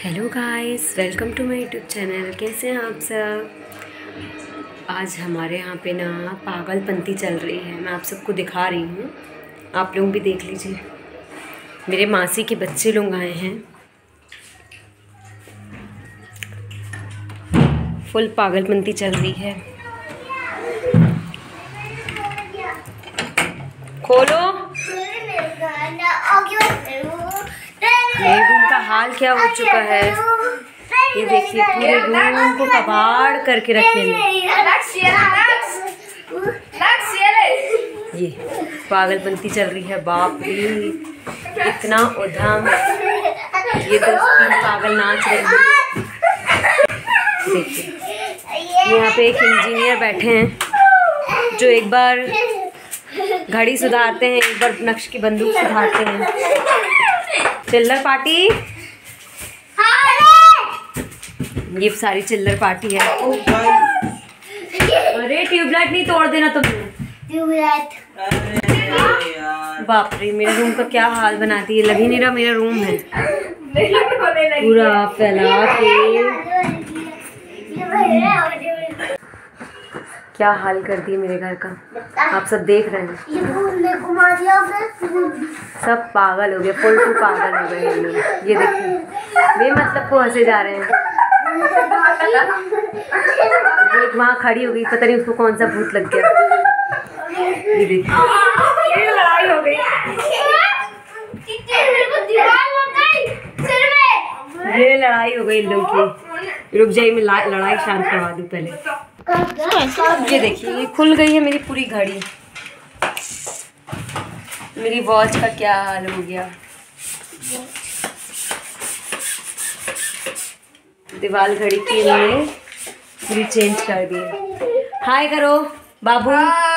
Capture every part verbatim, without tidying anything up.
Hello guys, welcome to my YouTube channel. कैसे हैं आप सब। आज हमारे यहाँ पे ना पागलपंती चल रही है। मैं आप सबको दिखा रही हूँ, आप लोग भी देख लीजिए। मेरे मासी के बच्चे लोग आए हैं, फुल पागलपंती चल रही है। खोलो, मेरे रूम का हाल क्या हो चुका है। ये देखिए, पूरे रूम को कबाड़ करके रखे हैं। ये पागलपंती चल रही है। बाप रे, इतना उधम। ये तो तीन पागल नाच रहे हैं। देखिए, यहाँ पे एक इंजीनियर बैठे हैं जो एक बार घड़ी सुधारते हैं, एक बार नक्श की बंदूक सुधारते हैं। चिल्लर पार्टी, ये सारी चिल्लर पार्टी है। अरे ट्यूबलाइट नहीं तोड़ देना तुमने। ट्यूबलाइट, बाप रे, मेरे रूम का क्या हाल बना दिया। लग ही नहीं रहा मेरा रूम है, पूरा फैला के क्या हाल कर दिए मेरे घर का। आप सब देख रहे हैं, सब पागल हो गए, फुल टू पागल हो गए लोग। ये देखिए, वे मतलब को हंसे जा रहे हैं। वो एक वहाँ खड़ी हो गई, पता नहीं उसको कौन सा भूत लग गया। ये देखिए, ये लड़ाई हो गई, ये लड़ाई हो गई इन लोगों की। रुक जाइए, मैं लड़ाई शांत करवा दूँ पहले। ये देखिए, ये खुल गई है मेरी पूरी घड़ी। मेरी वॉच का क्या हाल हो गया। दीवार घड़ी की लिए पूरी चेंज कर दी। हाय करो बाबू।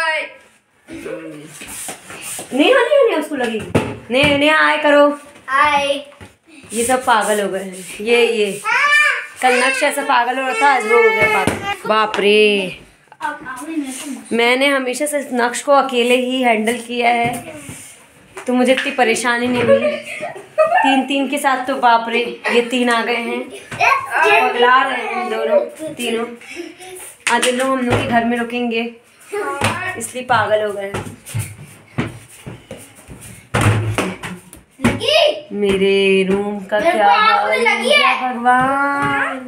नहीं हो नहीं उसको लगेगी। नहीं नहीं, हाय करो। हाय। ये सब पागल हो गए हैं। ये ये कल नक्श ऐसा पागल हो रहा था, आज वो हो गया पागल। बाप रे, मैंने हमेशा से नक्श को अकेले ही हैंडल किया है, तो मुझे इतनी परेशानी नहीं हुई। तीन तीन के साथ तो बाप रे, ये तीन आ गए हैं, पगला रहे हैं दोनों तीनों। आज इन लोग हम लोग के घर में रुकेंगे, इसलिए पागल हो गए। मेरे रूम का क्या हाल है भगवान।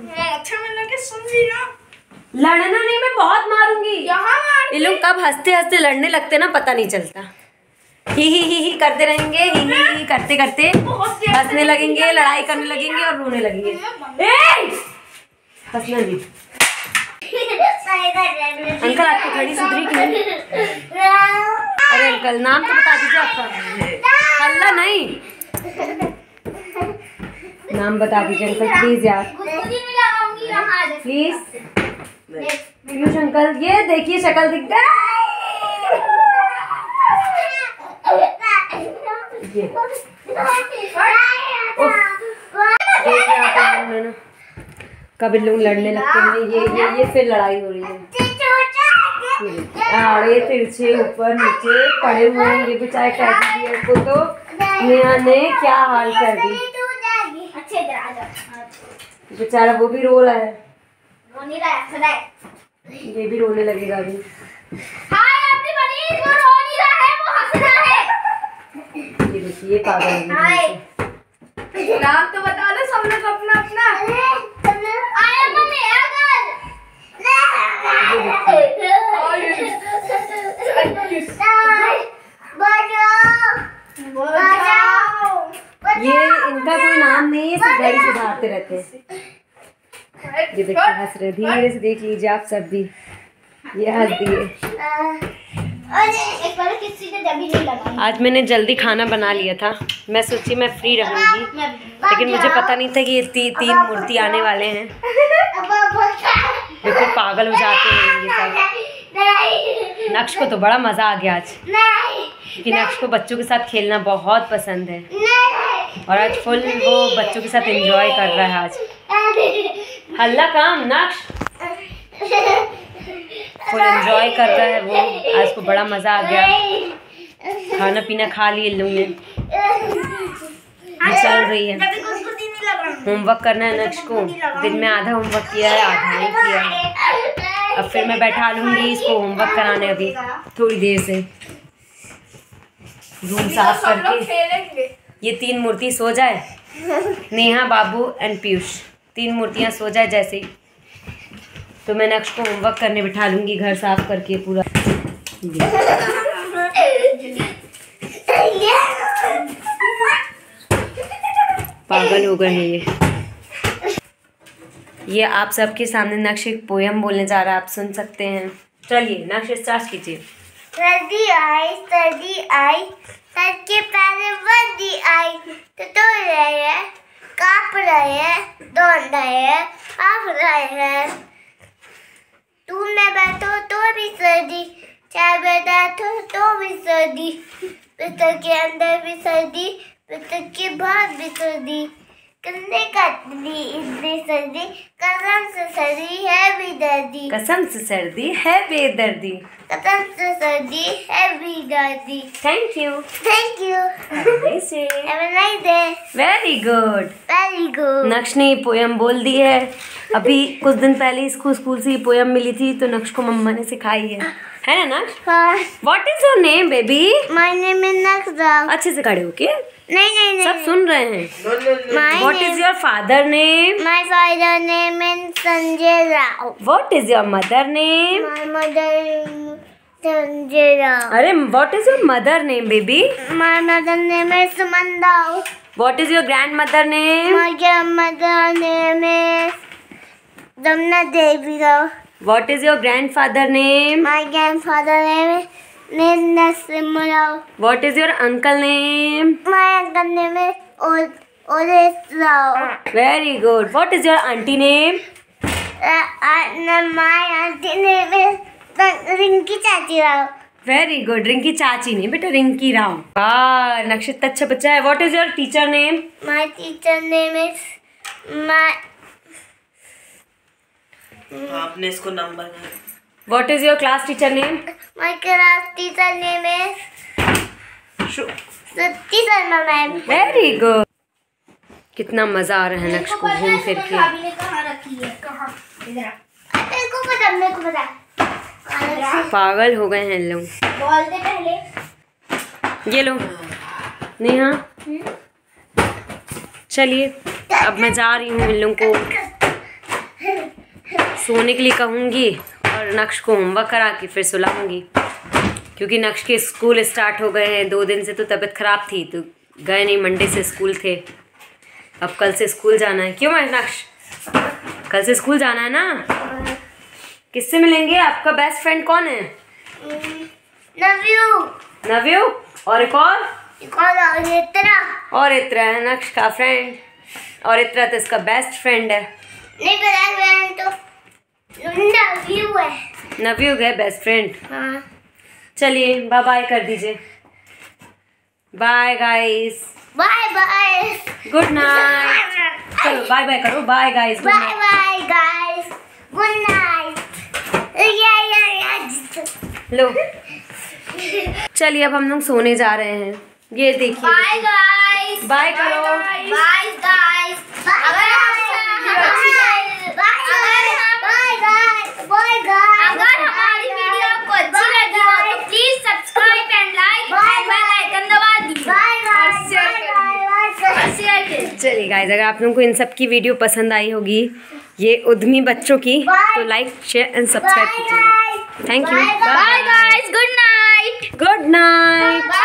लड़ना नहीं, मैं बहुत मारूंगी। ये लोग कब हंसते हंसते लड़ने लगते ना पता नहीं चलता। ही ही ही ही करते रहेंगे, ही ही ही करते करते हंसने लगेंगे, लड़ाई करने लगेंगे और रोने लगेंगे। हंसना नहीं। अंकल, आपकी घड़ी सुधरी कि नहीं? अरे अंकल, नाम तो बता दीजिए आपका। हल्ला नहीं, नाम बता दीजिए अंकल प्लीज यार, प्लीज पीयूष अंकल। ये देखिए, शक्ल दिख गई। कभी लोग लड़ने लगते हैं, ये ये ये फिर लड़ाई हो रही है। आड़े तिरछे ऊपर नीचे पड़े हुए हैं ये बेचारे टेडी बियर को, तो नेहा ने क्या हाल कर दी। बेचारा वो भी रो रहा है, रो नहीं रहा है, ये भी रोने लगेगा अभी। ये देखिए, ये पागल है। नाम तो बता दो सब लोग अपना अपना। आया मम्मी, ये इनका कोई नाम नहीं है, सब घड़ी सुधारते रहते हैं। ये देखिए, हंस रहे, धीरे से देख लीजिए आप सब भी। ये हंस दिए। आज मैंने जल्दी खाना बना लिया था, मैं सोची मैं फ्री रहूंगी, लेकिन मुझे पता नहीं था कि ये ती, तीन मूर्ति आने वाले हैं। बिल्कुल पागल हो जाते हैं ये सब। नक्श को तो बड़ा मज़ा आ गया आज, क्योंकि नक्श को बच्चों के साथ खेलना बहुत पसंद है, और आज फुल वो बच्चों के साथ एंजॉय कर रहा है। आज हल्ला काम, नक्श फुल एंजॉय कर रहा है वो। आज को बड़ा मज़ा आ गया, खाना पीना खा लिए लोग ने, चल रही है। होमवर्क करना है नक्श को। दिन में आधा होमवर्क किया है, आधा नहीं किया है। अब फिर मैं बैठा लूँगी इसको होमवर्क कराने अभी थोड़ी देर से। रूम साफ करके ये तीन मूर्ति सो जाए, नेहा, बाबू एंड पीयूष, तीन मूर्तियाँ सो जाए जैसे ही, तो मैं नक्श को होमवर्क करने बिठा लूँगी घर साफ करके पूरा। पागल हो गए हैं ये। ये आप सबके सामने नक्श एक पोयम बोलने जा रहा है, आप सुन सकते हैं। चलिए नक्श स्टार्ट कीजिए। सर्दी आई सर्दी आई, सर के पैर वर्दी आई, तो तो रहे हैं, काँप रहे हैं, दौड़ रहे हैं, आप रहे हैं। तू में बैठो तो भी सर्दी, चाय बैठो तो भी सर्दी, बिस्तर के अंदर भी सर्दी, बिस्तर के बाहर भी सर्दी, कंधे काटली इतनी सर्दी, कसम से सर्दी है बेदर्दी, कसम से सर्दी है बेदर्दी, कसम से सर्दी है बेदर्दी। Thank you thank you. Have a nice day. Very good very good. Naksh ने पोयम बोल दी है। अभी कुछ दिन पहले इसको स्कूल से ये पोयम मिली थी, तो नक्श को मम्मा ने सिखाई है, है ना नक्श? हाँ। What is your name baby? My name is Naksha. अच्छे से खड़े हो के, नहीं नहीं नहीं, सब सुन रहे हैं। My what name- is your father name? My father name is Sanjay Rao. What is your mother name? My mother is Sanjay Rao. अरे what is your mother name baby? My mother name is Suman Rao. What is your grand mother name? My grandmother name is Jamuna Devi Rao. What is your grandfather name? My grandfather name is Narasimha Rao. What is your uncle name? My uncle name is O- Oresh Rao. Very good. What is your auntie name? Uh, uh, my auntie name is Rinki चाची Rao. Very good. Rinki चाची नहीं बेटा, रिंकी राव। वाह नक्श इतना अच्छा बच्चा है। What is your teacher name? My teacher name is my आपने इसको number what is your class teacher name? my class teacher name is Satti Sharma ma'am. Very good. कितना मजा आ रहा है नक्श को घूम फिर के। भाभी ने कहाँ रखी है? कहाँ? इधर आ। मेरे को पता, मेरे को पता। पागल हो गए हैं लोग। बोल दे पहले। ये लो नेहा, चलिए अब मैं जा रही हूँ। इन लोगों को सोने के लिए कहूँगी और नक्श को होमवर्क करा के फिर सुलाऊंगी, क्योंकि नक्श के स्कूल स्टार्ट हो गए हैं। दो दिन से तो तबीयत ख़राब थी तो गए नहीं, मंडे से स्कूल थे। अब कल से स्कूल जाना है। क्यों मैं नक्श? कल से स्कूल जाना है ना। किससे मिलेंगे? आपका बेस्ट फ्रेंड कौन है? नव्यू। नव्यू और एक और कौन? और इतना और इत्रा है नक्श का फ्रेंड, और इत्रा तो इसका बेस्ट फ्रेंड है। नहीं पता, फ्रेंड तो नव्यू है। नव्यू है बेस्ट फ्रेंड। हाँ। चलिए बाय बाय कर दीजिए। Bye guys, bye bye. Good night. चलो बाय बाय करो। Bye guys, good bye night. Bye guys, good night. या या या लो चलिए अब हम लोग सोने जा रहे हैं। ये देखिए। Bye guys. बाय करो। Bye guys. अगर अगर हमारी वीडियो आपको अच्छी लगी हो तो please subscribe and like and bell icon दबा दीजिए और शेयर करिए। चलिए गाइस, अगर आप लोगों को इन सब की वीडियो पसंद आई होगी, ये उद्यमी बच्चों की, तो लाइक शेयर एंड सब्सक्राइब कीजिएगा। Thank you. Bye guys, good night. Good night.